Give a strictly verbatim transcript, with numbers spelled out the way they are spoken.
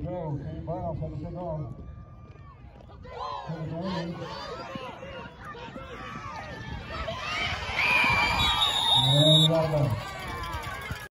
go. Kenny Brown set to take off. And we got it done.